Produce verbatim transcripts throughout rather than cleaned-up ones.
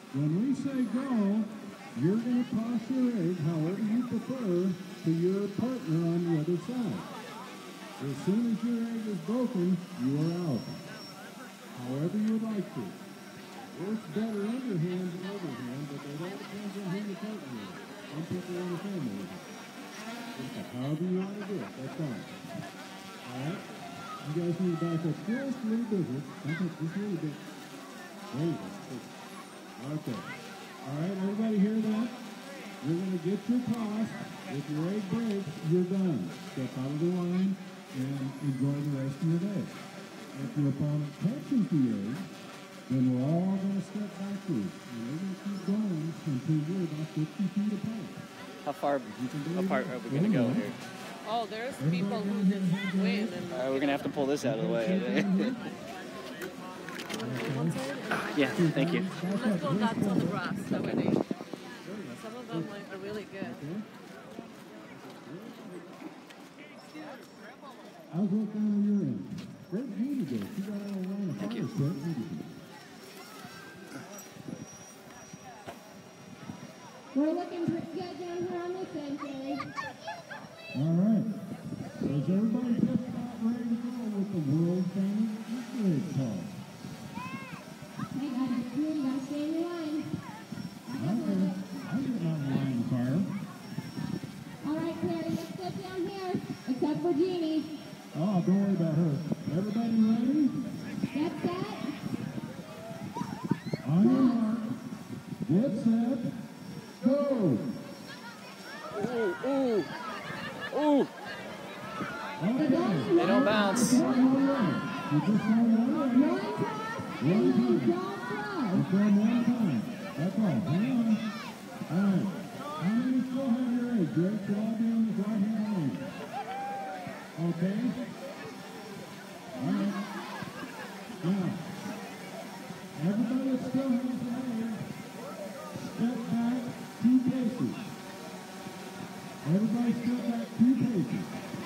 When we say go, you're going to toss your egg however you prefer to your partner on the other side. As soon as your egg is broken, you are out. However you would like to. Works better underhand than overhand, but it all depends on who your partner is. Some people want to film it. However you want to do it, that's fine. Alright? You guys need to back up just a little bit. Back up just a little bit. There you go. Okay. Alright, everybody hear that? You're going to get your toss. If your egg breaks, you're done. Step out of the line and enjoy the rest of your day. If your opponent catches the egg, then we're all going to step backwards. And we're going to keep going until you're about fifty feet apart. How far apart are we going to go here? Oh, there's people who just win. And uh, we're going to have to pull this out of the way. Yeah, thank you. Let's go back on the grass. That way they, some of them like, are really good. How's it down on your end? Great beauty day. She got all around the fire set. We're looking pretty good down here on this end, Jerry. All right. So is everybody just about ready to go with the world famous Easter egg toss? Hey, guys, you gotta stay in your line. Okay. I'm getting on the line of fire. All right, Terry, let's get down here, except for Jeannie. Oh, don't worry about her. Everybody ready? Get set. On your mark. Get set. Go! Ooh, ooh, ooh. Okay. They don't bounce. You just throw one. One toss, One and time. then don't throw. You throw one time. That's all. Hang on. All right. How many still have your egg? Your egg should all be on the right-hand lane. Okay? All right. Now, everybody that still has their egg, step back two paces. Everybody step back two paces.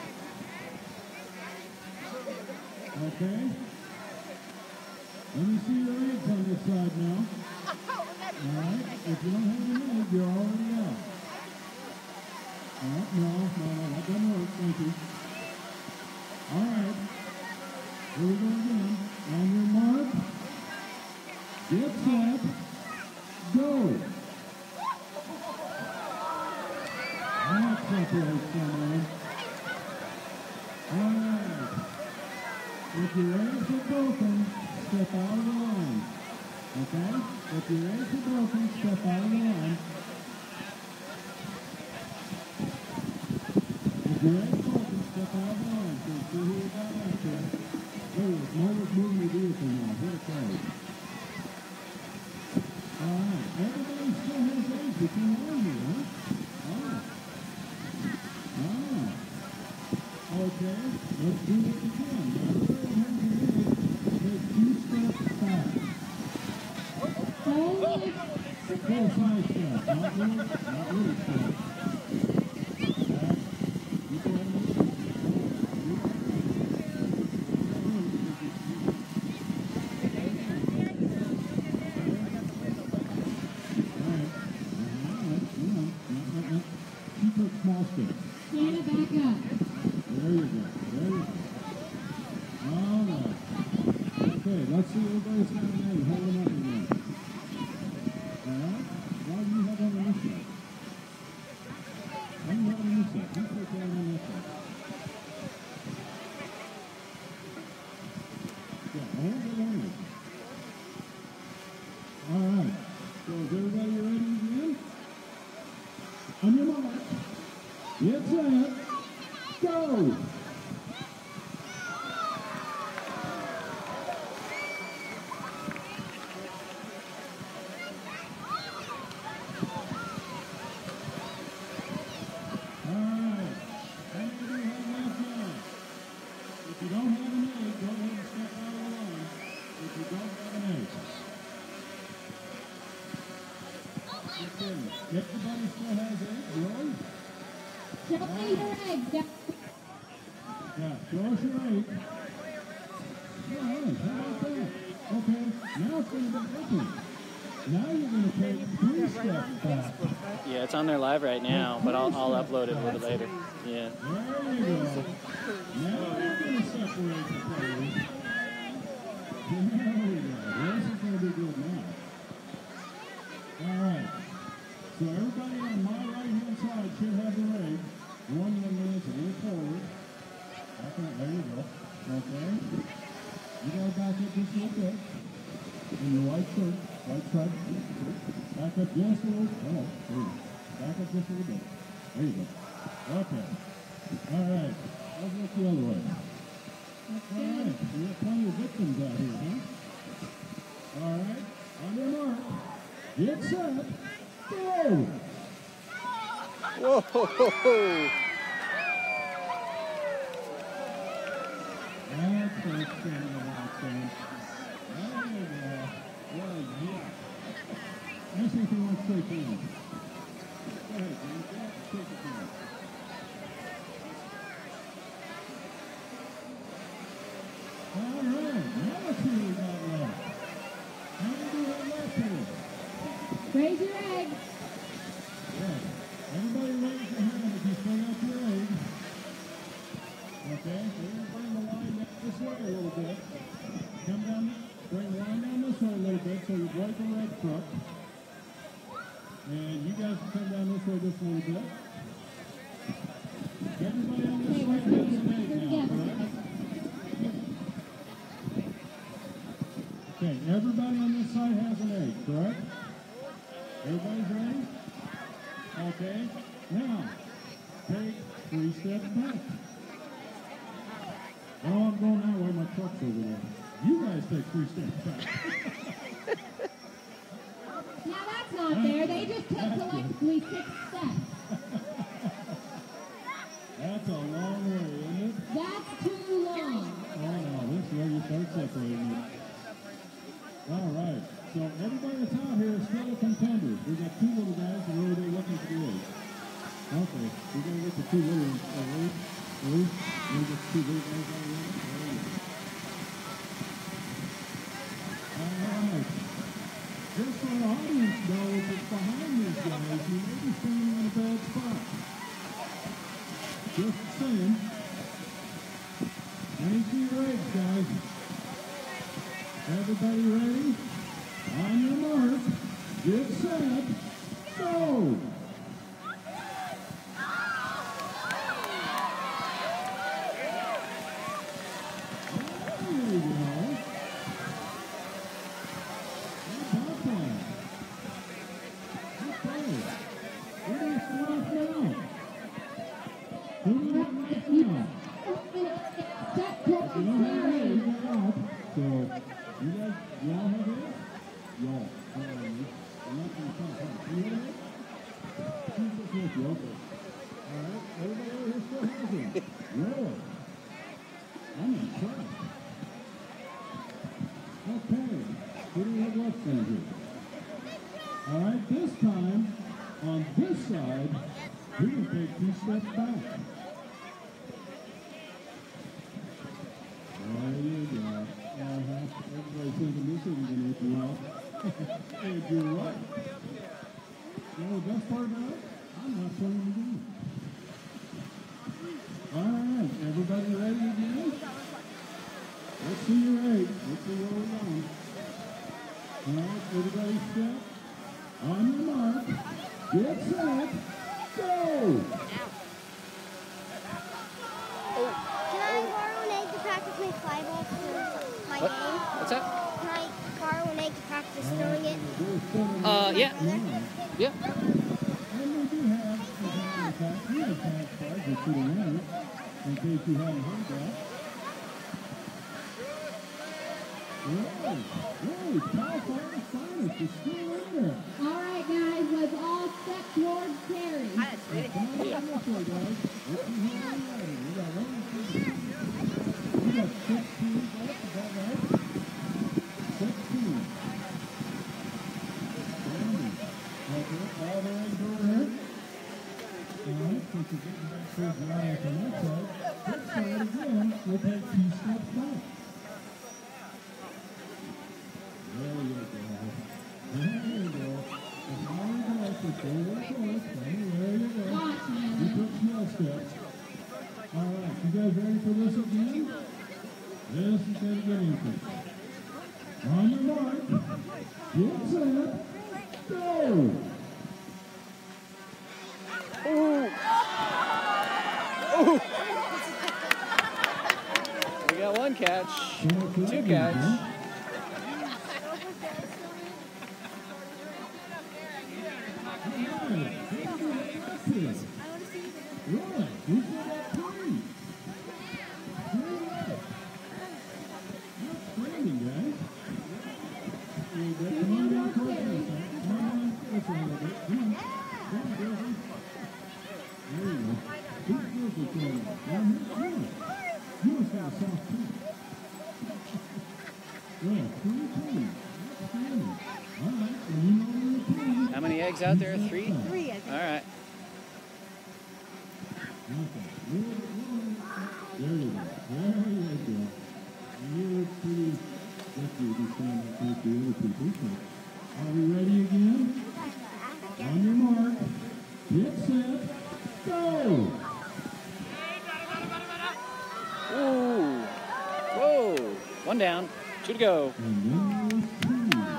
Okay? Let me see your eggs on this side now. Alright? If you don't have an egg, you're already out. Alright, no, no, no, that doesn't work. Thank you. Alright. Here we go again. On your mark. Get set. Go. That separates someone. Alright. If your eggs are broken, step out of the line. Okay? If your eggs are broken, step out of the line. If your eggs are broken, step out of the line. So see who you got out there. Oh, it's Mother's moving the vehicle now. What a crowd. Alright. Everybody still has eggs if you want here, huh? Alright. Ah. Okay. Let's do it again. Everybody has your egg. Take two steps back. Holy. Full size steps. Not little, not little steps. Back. You go ahead and do it. Small steps. Stand it back up. There you go. There you go. All right. Okay, let's see everybody standing there and holding up again. All right. Why do you have one on this side? Why do you have one on this side? You put that on this side. Yeah, hold it on it. All right. So is everybody ready again? On your mark. Get set. Go! Alright. How many do you have left now? If you don't have an egg, go ahead and step out of the line. If you don't have an egg. Okay. Everybody still has eggs, right? Show me your eggs. Yeah, show us your egg. All right, how about that? Okay, now it's going to be open. Now you're going to take three steps back. Yeah, it's on their live right now, but I'll, I'll upload it a little bit later. Yeah. There you go. Now we're going to separate the players. There we go. This is going to be good now. All right. So everybody on my right-hand side should have the leg. One of them is a little forward. Okay, there you go. Okay. You got to back up just a little bit. In your white shirt, white stripe. Back up just a little. Oh, there you go. Back up just a little bit. There you go. Okay. All right. Let's look the other way. All right. We have plenty of victims out here, huh? All right. On your mark. Get set. Go. Whoa! That's first thing about them. There you go. Well, yeah. Let's see if he wants to take it in. Go ahead, James. Go ahead and take it in. All right. Now let's see what we got left. How do we do that left here? Raise your egg. Yeah. Everybody raise your hand if you swing out your egg. Okay, so we're going to bring the line down this way a little bit. Come down, bring the line down this way a little bit so you break the red truck. And you guys can come down this way just a little bit. Everybody on this side has an egg now, correct? Okay, everybody on this side has an egg, correct? Everybody's ready? Okay, now, take three steps back. Oh, I'm going that way, my truck's over there. You guys take three steps back. Now that's not fair. They just took collectively six steps. That's a long way, isn't it? That's too long. Oh, no, this is where you start separating it. All right, so everybody that's out here is still a contender. We got two little guys that are over there looking for the egg. Okay, we're going to get the two little ones. Oh, wait, wait. We'll get the two little guys out of there. There you go. All right. Just so the audience knows it's behind these guys, you may be standing in a bad spot. Just saying. Thank you, eggs, guys. Everybody ready? On your mark, get set, go! There you go. How about that? Okay. Who do you start off now? Who do you have left now? Step If you don't have it, you got off. So, you guys, y'all have it? Y'all. Sorry, I'm not going to talk hard. You have it? Who's this with you? Okay. All right. Everybody over here still has it. Really? I'm impressed. Okay. What do we have left in here? All right. This time, on this side, we can take two steps back. There you go. Uh-huh. Everybody's thinking this isn't going to hit you well. Hey, you're right. You know the best part about it? I'm not swinging again. All right. Everybody ready again? Let's see your eight. Let's see where we're going. All right. Everybody step. On your mark. Get set. Go! Can I borrow an egg to practice my fly ball for my What? game? What's that? Can I borrow an egg to practice throwing it? Uh, yeah. Yeah. And we do have, we have, in fact, we have tax cards for the winners, in case you haven't heard that. Right, right, Cal Fire's finest is still in there. All right, guys, let's all step towards Terry. Come on this way, guys. Let's see who we're ready. We got one, two, three. We got sixteen left, is that right? sixteen. Okay, all the eggs over here. All right, since you're getting back towards the line on that side, this side again, we'll take two steps back. There you go. There you go. You took small steps. All right, you guys ready for this again? This is going to get interesting. On your mark, get set, go! Ooh. Ooh. We got one catch, two catch. Right, we still got three. Three left. Outstanding, guys. Come on down closer. Come on down closer a little bit. Come on. Come on, Jersey. There you go. Who's Jersey playing? Down here? Come on. You must have a soft tooth. Well, three teams. Outstanding. All right, so you know your team. How many eggs out there? Three? Three, I think. All right. Okay. There you go. There you go. And you look pretty lucky to stand up with the other people. So, are we ready again? On your mark, get set, go! Ooh. Whoa. One down. Two to go. And then there's two.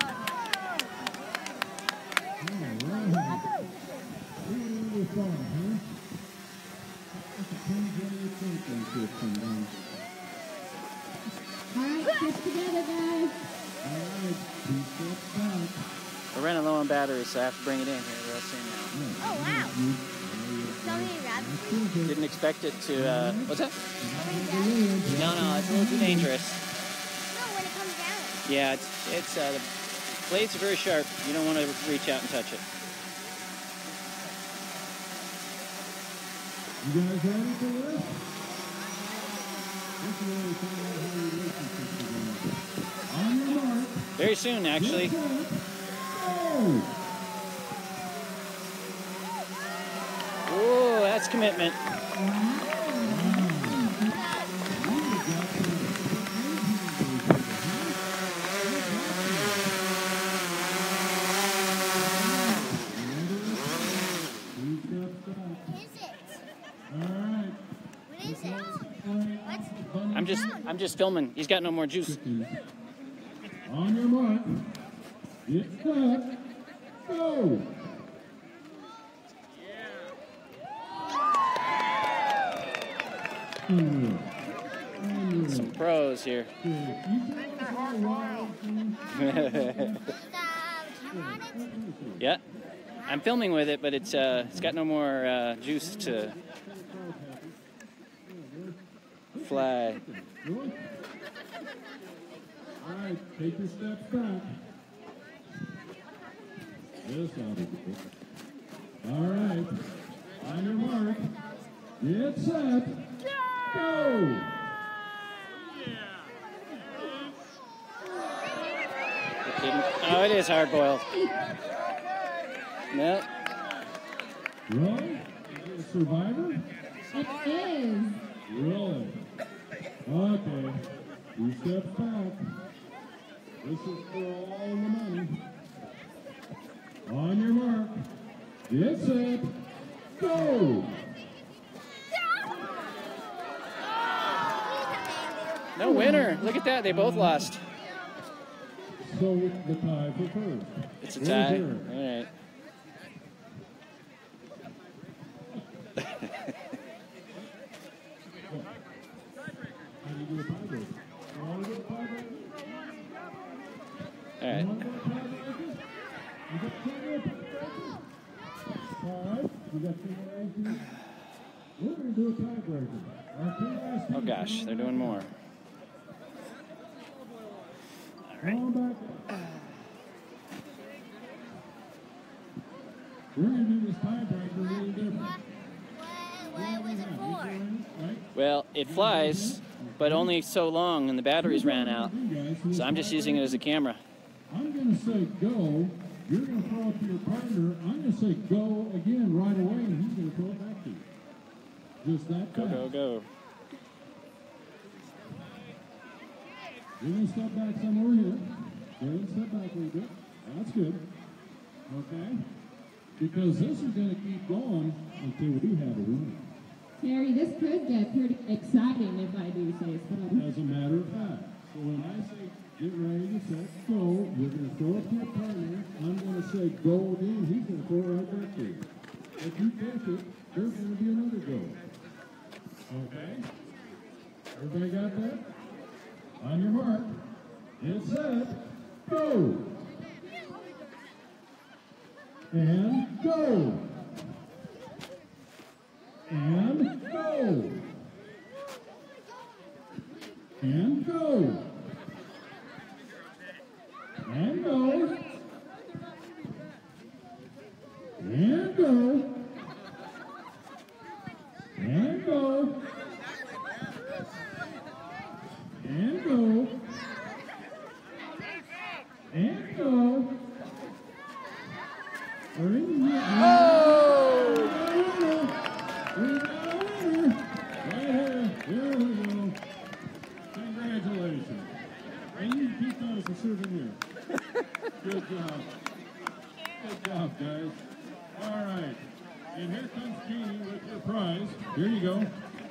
All right. Look at the far, huh? All right, get together, guys. All right, two steps back. We're running low on batteries, so I have to bring it in here real soon now. Oh, wow. So many rabbits. Didn't expect it to, uh, what's that? So many rabbits. No, no, it's a little too dangerous. No, when it comes down. Yeah, it's, it's, uh, the blades are very sharp. You don't want to reach out and touch it. You guys ready for this? This is where we find out how relationships are going. On your mark. Very soon, actually. Get set, go! Whoa, that's commitment. I'm just, I'm just filming. He's got no more juice. On your mark, get set, go! Some pros here. Yeah, I'm filming with it, but it's uh, it's got no more uh, juice to fly. All right, take your steps back. This ought to be good. All right, on your mark, get set, go! Oh, it is hard boiled. No. Really? Is it a survivor? It is. Really? Okay. Two steps back. This is for all the money. On your mark. Get set. Go! No winner. Look at that. They both lost. So the tie for first. It's a Who's tie. here? All right. How do you do a tiebreaker? You want to do a tiebreaker? All right. You want to do a tiebreaker? You got two more tiebreakers? All right. You got two more aces? We're going to do a tiebreaker. Our two last Oh gosh, they're doing more. All right. Come on back. We're going to do this tiebreaker really different. What was it for? Right? Well, it flies, but only so long, and the batteries ran out. So I'm just using it as a camera. I'm going to say go. You're going to throw it to your partner. I'm going to say go again right away, and he's going to throw it back to you. Just that Go, fast. go, go. You're going to step back somewhere here. Go ahead and step back a little bit. That's good. Okay. because this is going to keep going until we have a winner. Terry, this could get pretty exciting if I do say so. As a matter of fact. So when I say get ready to set, go, you're going to throw it to your partner. I'm going to say go in. He's going to throw it right back to you. If you catch it, there's going to be another go. Okay? Everybody got that? On your mark. Get set. Go. And go. And go. And go. And go. And go. And go. And go. And go. Are in here. Oh! We got a winner. Right here. Here we go. Congratulations. And you can keep that as a souvenir. Good job. Good job, guys. All right. And here comes Jeannie with your prize. Here you go.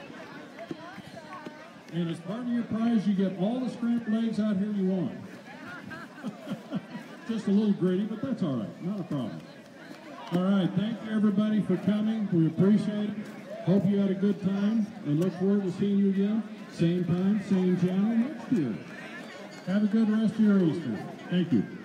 And as part of your prize, you get all the scrambled eggs out here you want. Just a little gritty, but that's all right. Not a problem. All right. Thank you, everybody, for coming. We appreciate it. Hope you had a good time, and look forward to seeing you again. Same time, same channel next year. Have a good rest of your Easter. Thank you.